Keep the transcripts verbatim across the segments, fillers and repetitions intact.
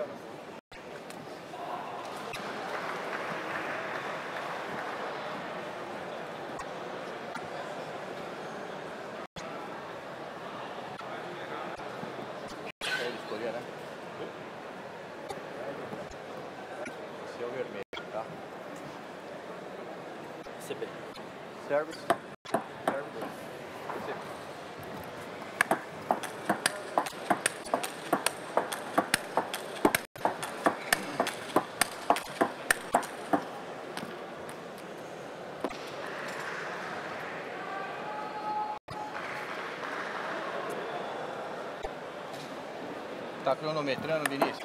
Ele escolher, né? Esse é o vermelho, tá? C B. Service. Service. C B. Tá cronometrando, Vinícius?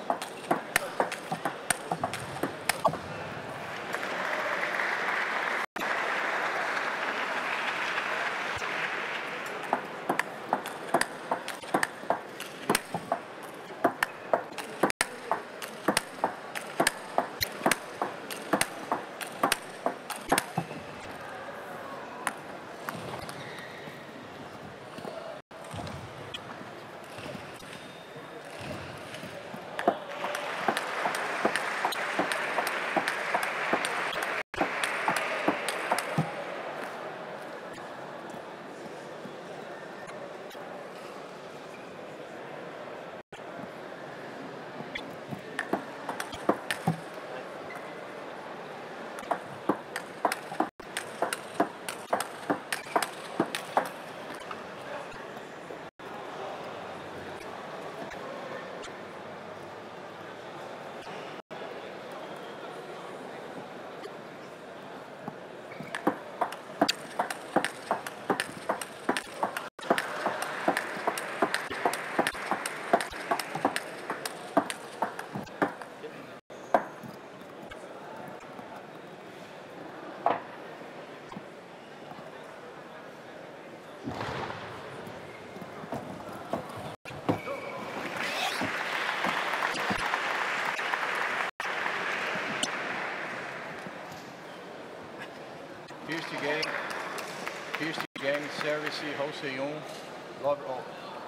First game, first game, service, Jose um, love all.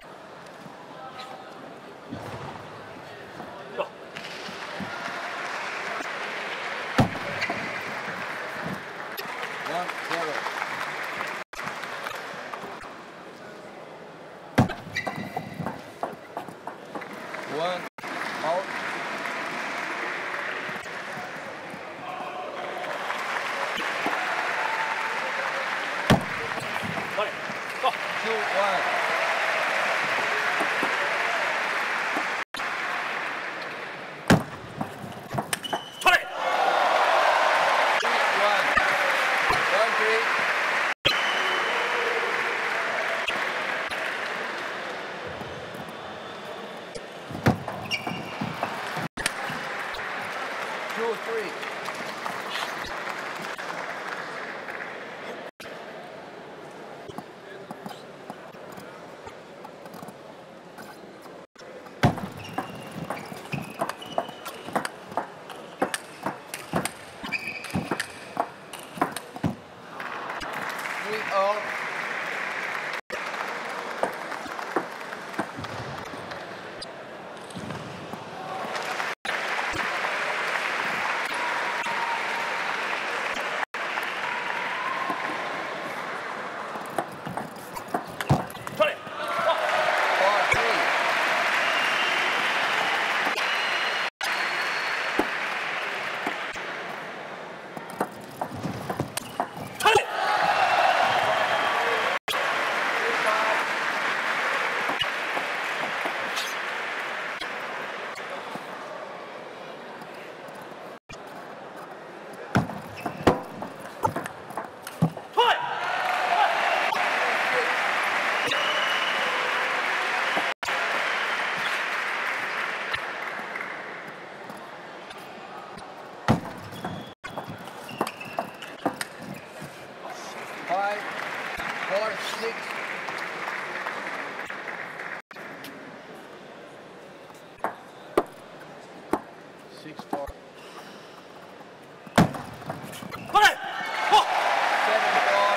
One, zero. One, out. Two, one. Three. Two, one. One, three. Two, three. Three, all. Three. Four, three. Three. Five, four, six. Six, four. Three. Four. Seven, four.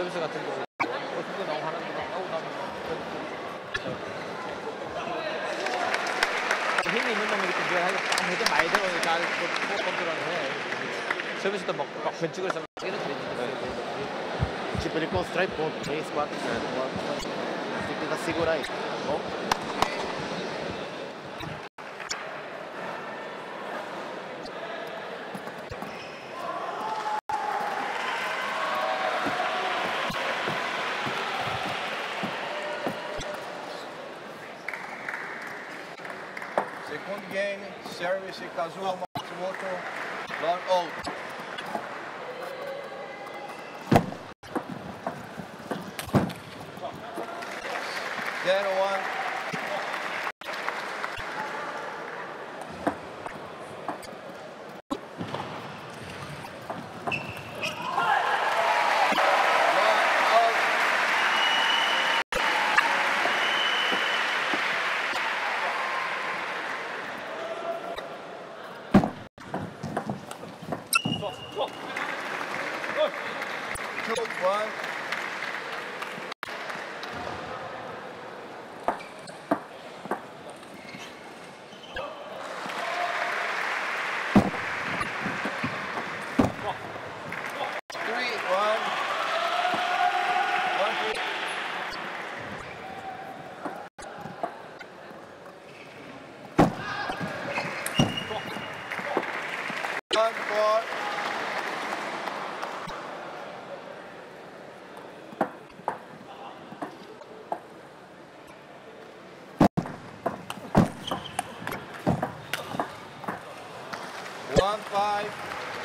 서비스 같은 경우 어, 그거 너무 하는데 아우 나는 힘이 있는 놈이 이렇게 내가 딱 해도 많이 들어오니까 그 컨트롤을 해. 서비스도 막, 막 변칙을 써서 이런 데 Tipo, ele constrói ponto, três, quatro, cinco, quatro, você tem que tentar segurar isso, tá bom? Segundo game, service Kazuo Matsumoto, long out. Zero one. Two, one. Three, one. One, three. One, four. One, five.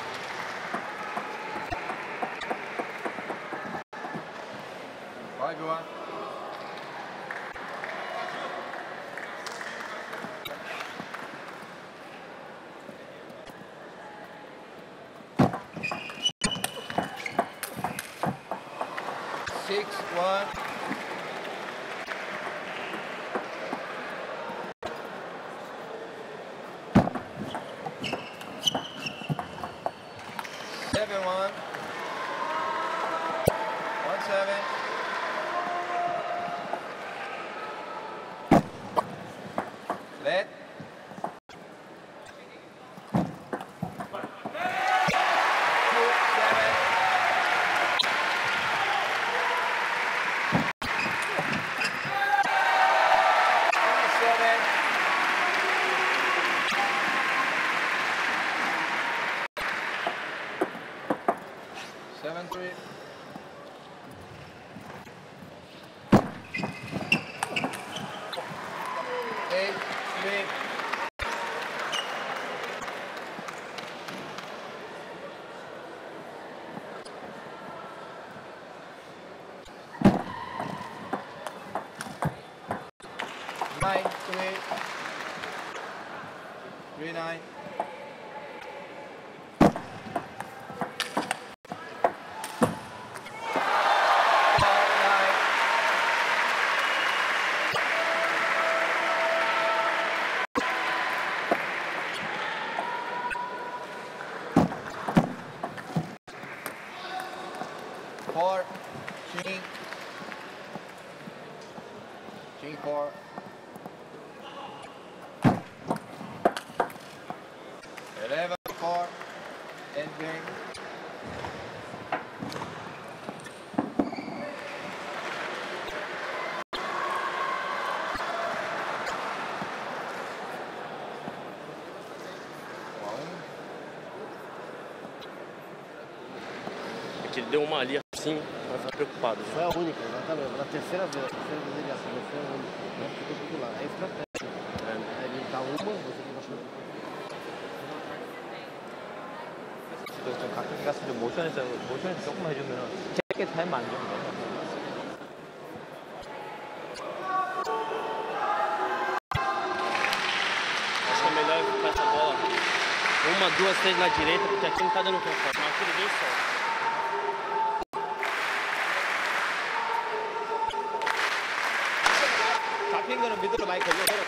Five, one. Six, one. Seven, one. One, seven. Let. Two, seven. Three, seven. Seven, three. Eight, three. Nine, three. Three, nine. Five, nine. Four, king, king four, eleven four, end game. É que ele deu uma ali assim, vai ficar preocupado. Foi a única, exatamente. Na terceira vez, na terceira vez ele acertou, foi a única. Né? Ficou tudo lá. É estratégia. É. Aí ele dá uma, você tem que baixar. 좀 가끔 갔을 때 모션에서 모션에서 조금만 해주면 짧게 타임 안 좀. Acho que é melhor ficar essa bola uma, duas, três na direita, porque aqui não tá dando conforto. Mas aquele bem só. 잡힌 거는 미드로 많이 걸려버려.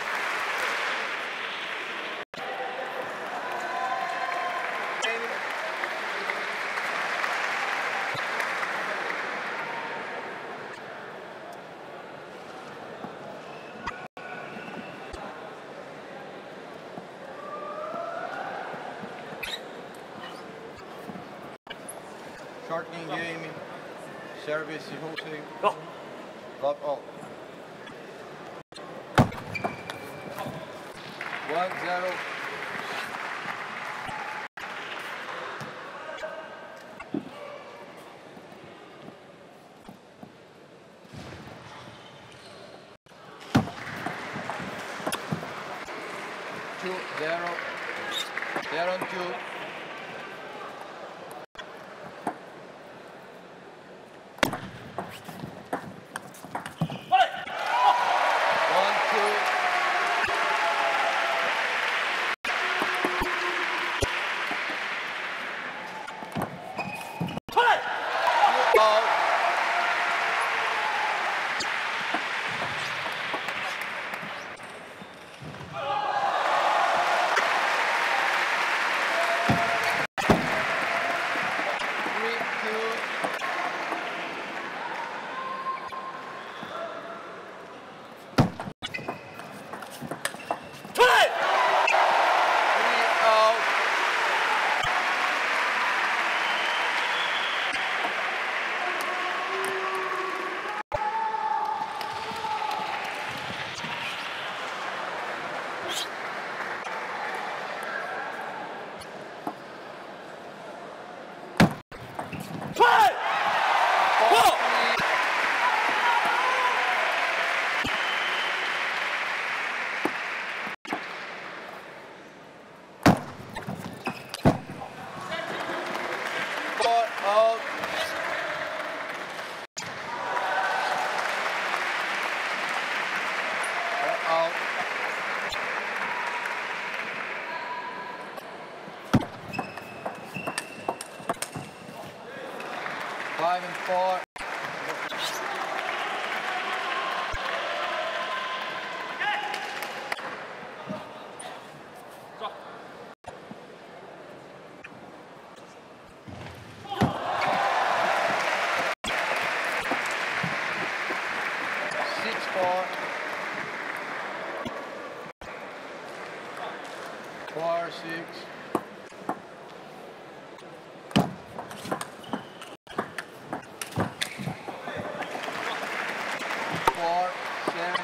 shortening game, service, Jose. Go. Love all. One zero. Two zero. Zero and two. One two. Two out. Three two. Three out. Four, three. Four out. Four out. Five and four. Six four. Four six. Four seven.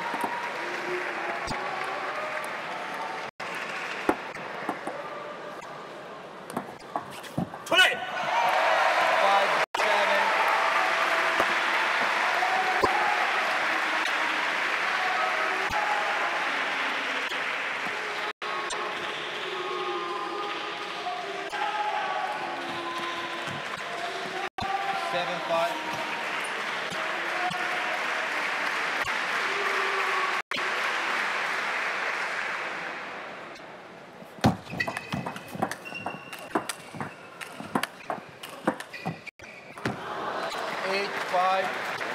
Five seven. Seven five. Eight five.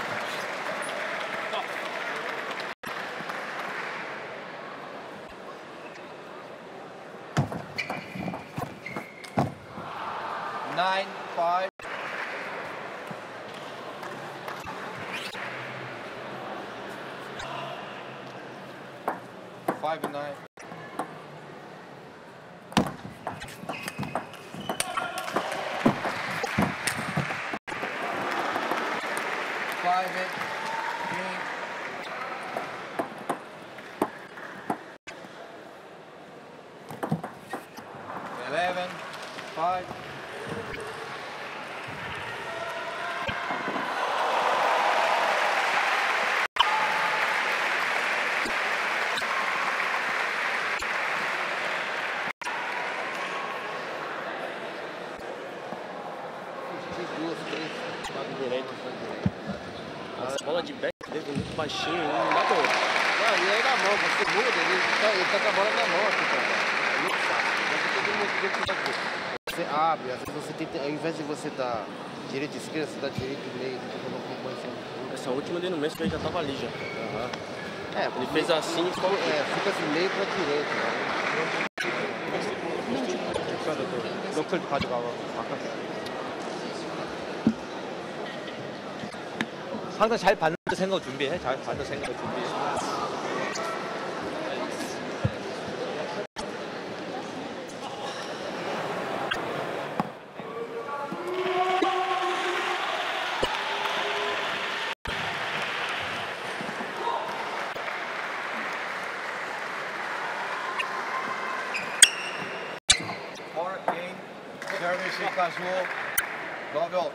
Nine five. Five and nine. Five eight. Game. Eleven. Five. Duas, três, lado direito. Essa bola de back dele muito baixinho, não dá pra... Não, e aí na mão, você muda, ele tá, ele tá com a bola na mão aqui, cara. É muito fácil. Mas todo mundo tem que fazer. Você abre, às vezes você tem, ao invés de você dar direita e esquerda, você dá direita e meio, você coloca um pouco em cima. Essa última dele no mês que ele já tava ali já. Aham. É, Ele fez assim e ficou... é, fica assim meio pra direita. Né? 너클 가져가고 바꿔. 항상 잘 받는 생각 준비해. 잘 받는 생각 준비해. Fica azul. nove alto.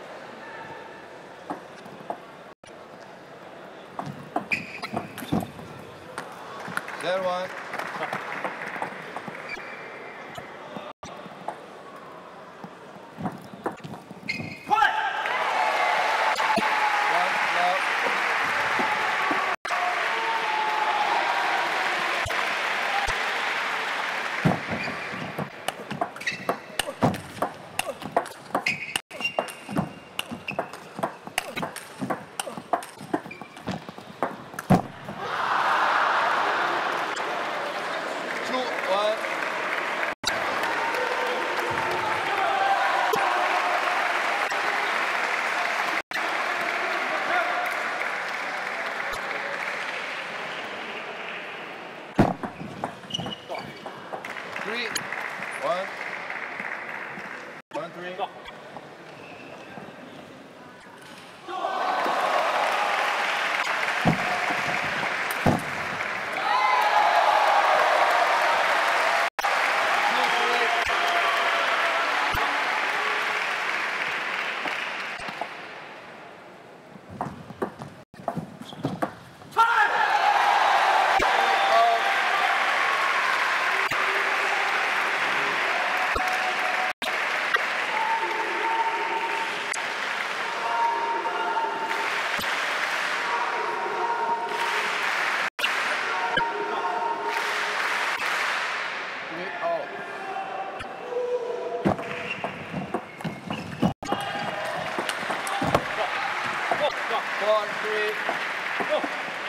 zero one. Three, one, one, three. Go. One, three. Go.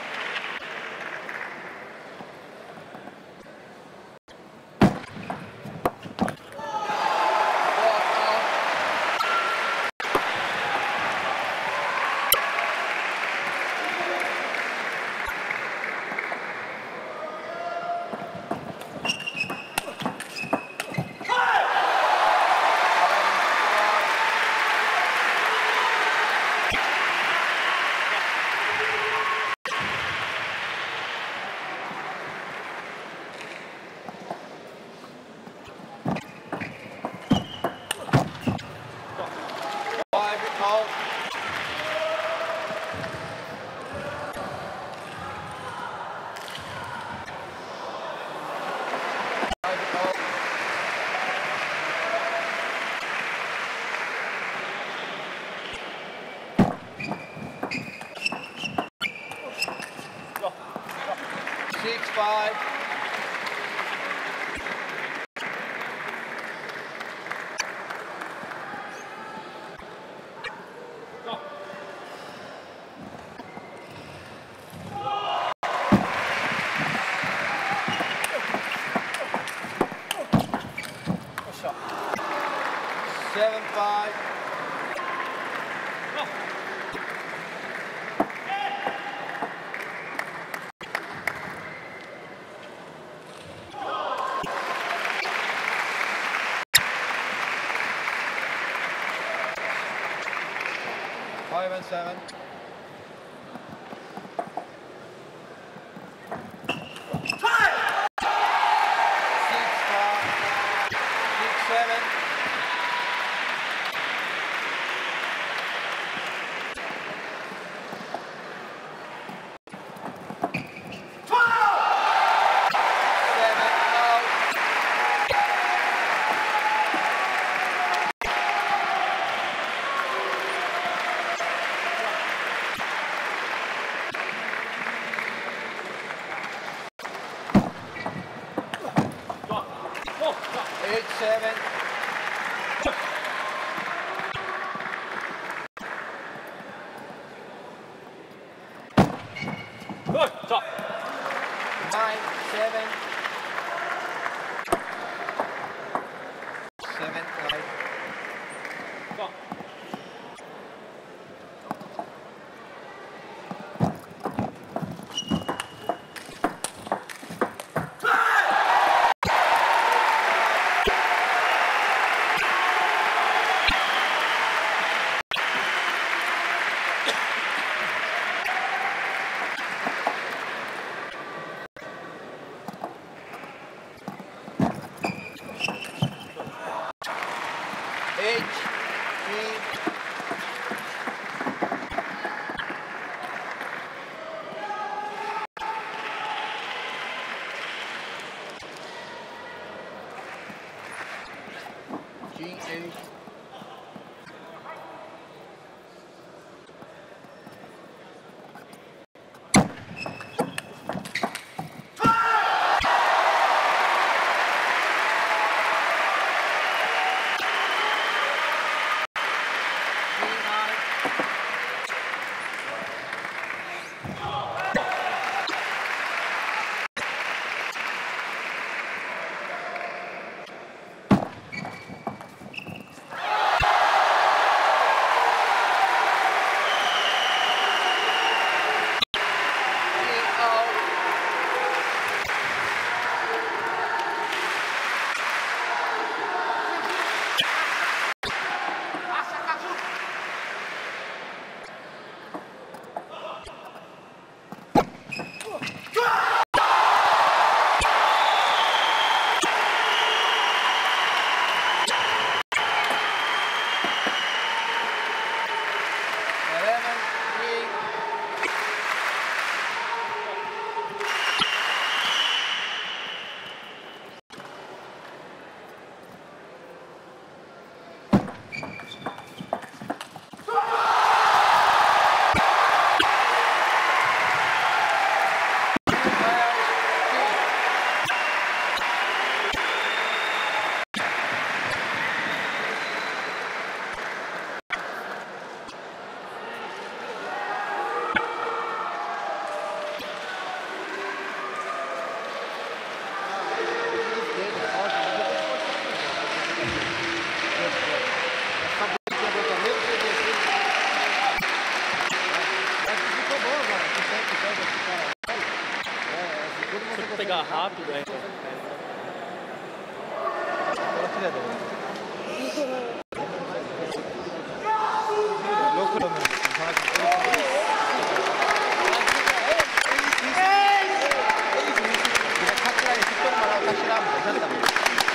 Five, out. Five, out. Go. Six, five. Go. Seven, five. Go. Five and seven. Six, five. Six, seven. Seven, out. Go. Go. Go. Eight, seven. Good. Stop. Nine, seven. Seven, five. Go. H, G, G, H, eleven, three, Se eu pegar rápido, é. 떨어뜨려야 되거든요. 로크로는 이상하게 그냥 카트라인 습격만 하고 확실하면 괜찮답니다.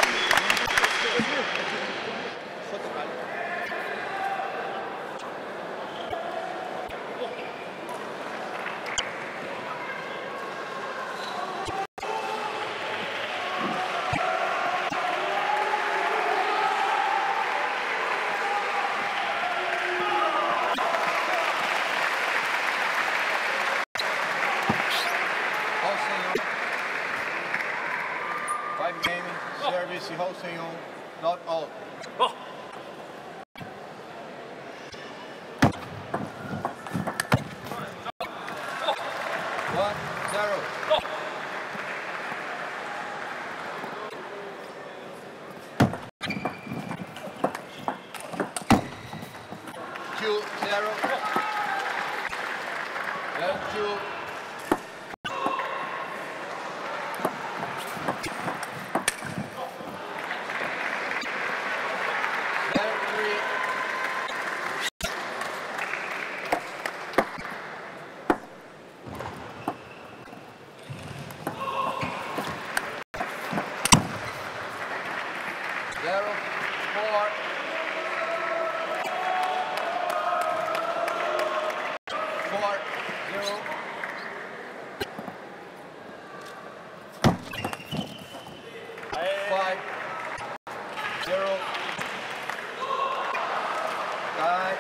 five gaming, service, Hossein, not out. One, zero. Two, zero. One, two. Zero, three. Zero, four. Four, zero. Five, zero. Five.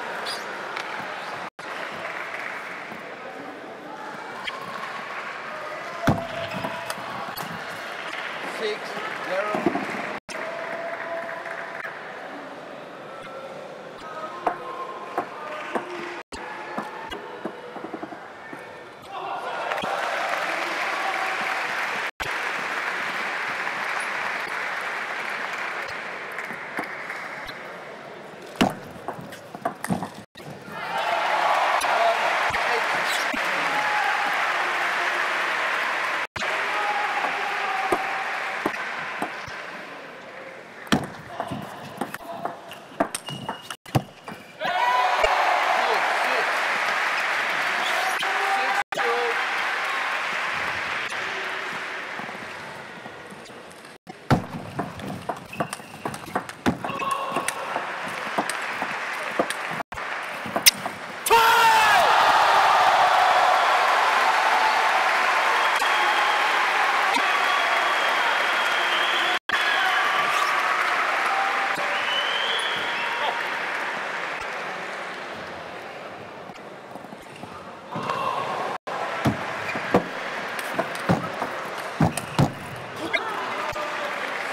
Six, zero.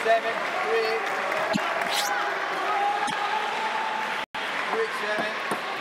seven, three. Three, seven.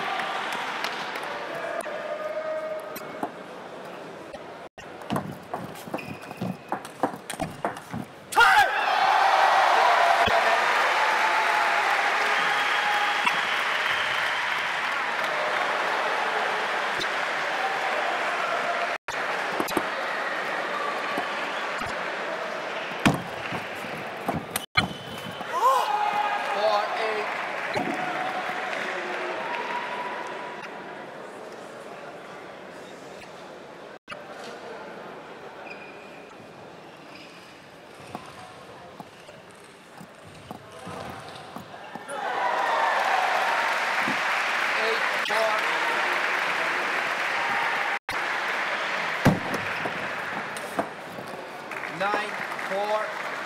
Nine, four.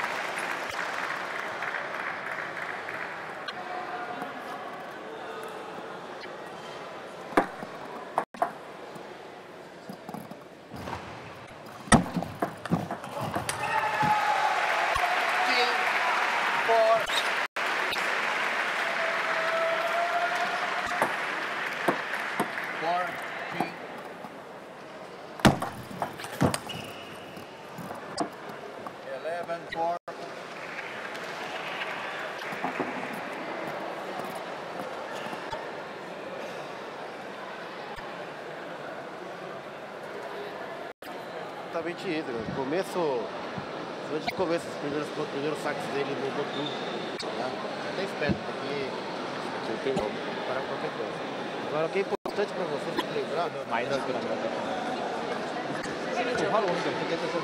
Fifteen, four. Four, three. Eleven, four. Exatamente isso. No começo, antes de começo, os primeiros, os primeiros saques dele mudou tudo. Né? Até esperto, porque não tem como parar qualquer coisa. Agora, o que é importante para você tem que lembrar, 많이 넣을 거란 말이야. 바로 오는 게 어떻게 해서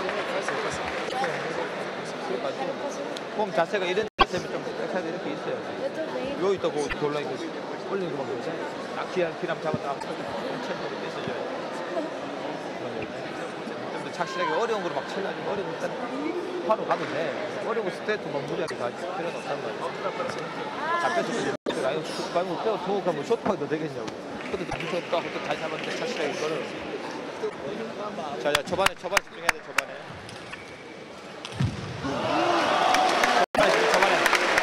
폼 자세가 이런 자세면 좀 백사이드 이렇게 있어요. 요 있다고 돌라 이거 올리는 거만 보세요. 딱 기랑 기람 잡았다 천천히 뺏어줘요. 좀 더 착실하게 어려운 거로 막 치려면 어려운 일단 바로 가도 돼. 어려운 거 스트레이트 막 무리하게 갈 필요는 없다는 거야. 잡혀서 아유 말고 또 두고 가면 쇼트하게 더 되겠냐고. 그것도 무섭다. 그것도 다시 한번 착실하게 이거를. 자, 자, 초반에 초반에 집중해야 돼. 초반에. 초반에 집중, 초반에.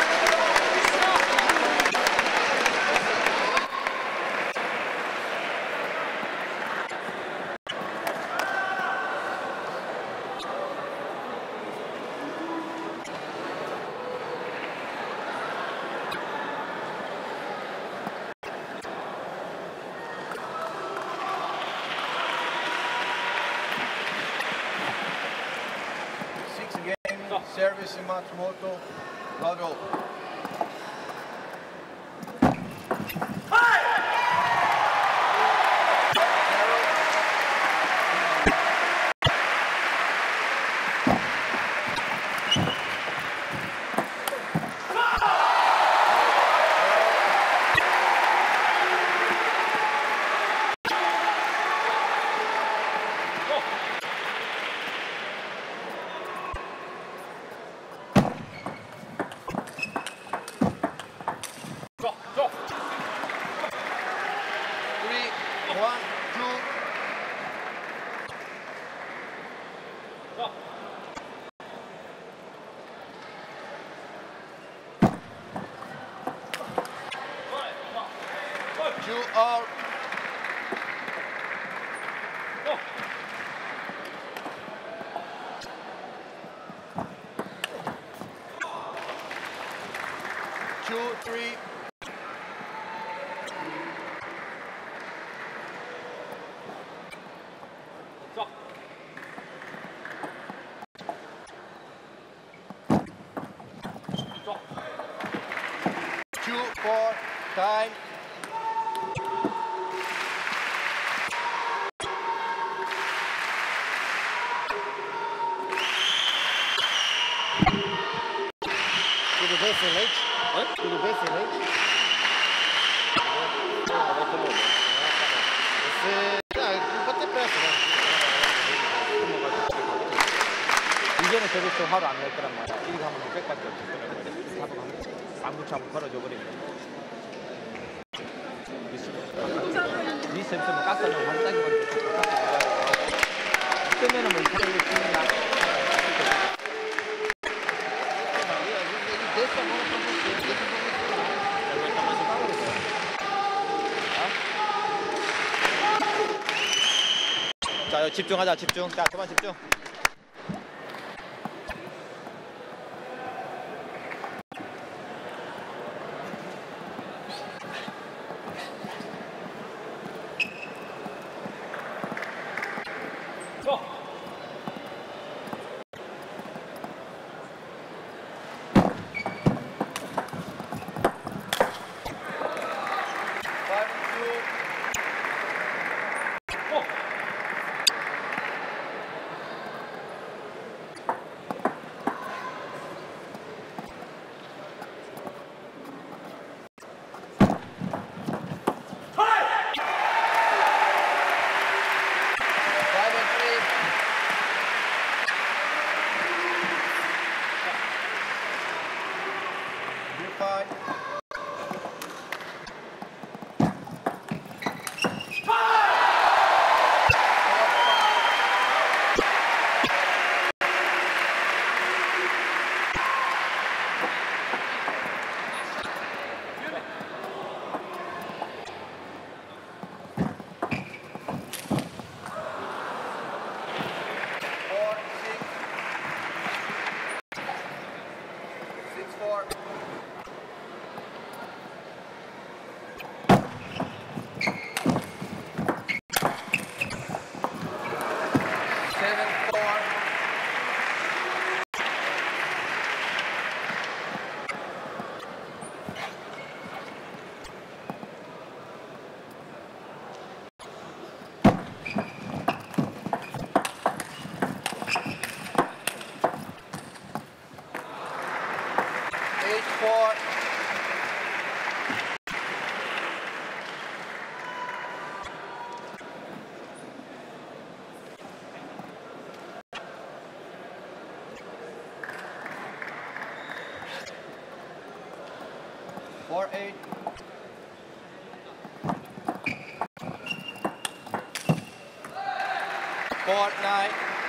Service in Matsumoto, Lado. One, two. Two all. Two, three. Two, four, time. Tudo bem, excelente? Hã? Tudo bem, excelente? Você... Ah, não pode ter pressa, né? 이제는 저것도 하루 안 할 거란 말이야. 이거 하면 백밖에 없을 거란 말이야. 하루 안 붙여 한번 걸어줘 버리면. 이 샘플은 가스는 한 짝이만 뜨면은 뭐 이탈리아 찍는다. 집중하자 집중. 자 그만 집중. Four eight. Four nine.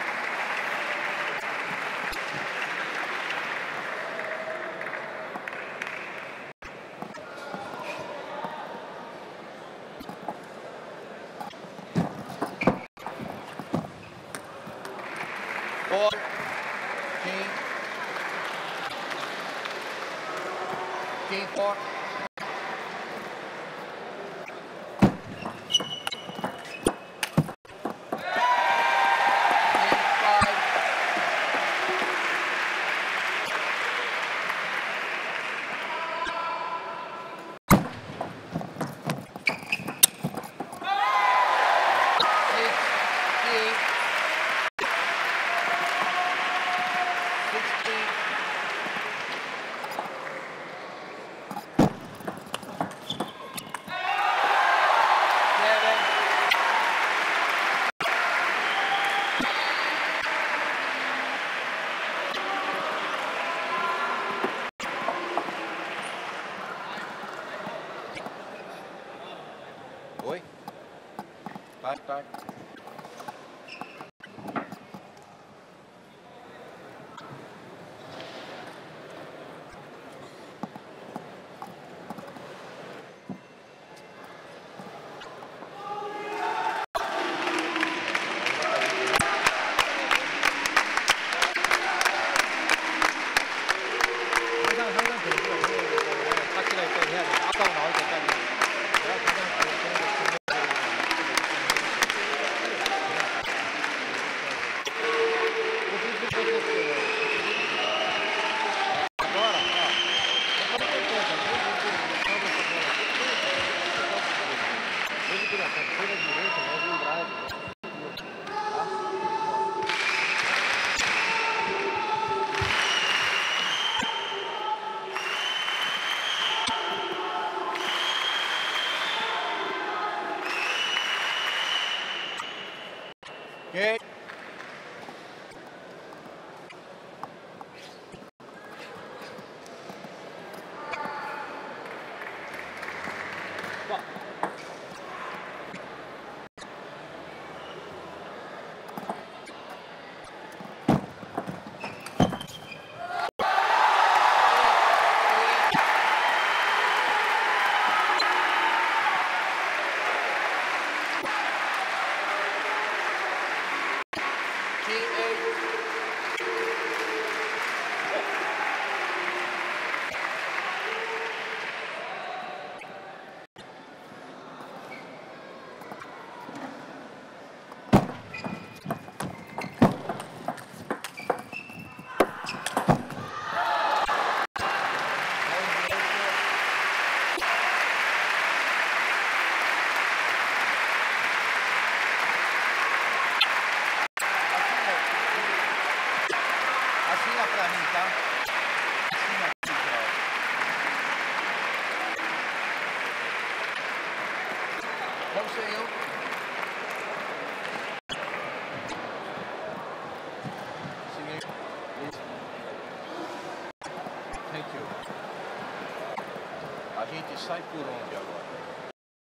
Four. King. King four. Oi. Back, back. 항상 항상 그렇죠. 파티가 있다고 해야 돼. 아까워 나올 때까지. 내가 가장 좋아하는 거 senhor. Senhor. Thank you. A gente sai por onde agora?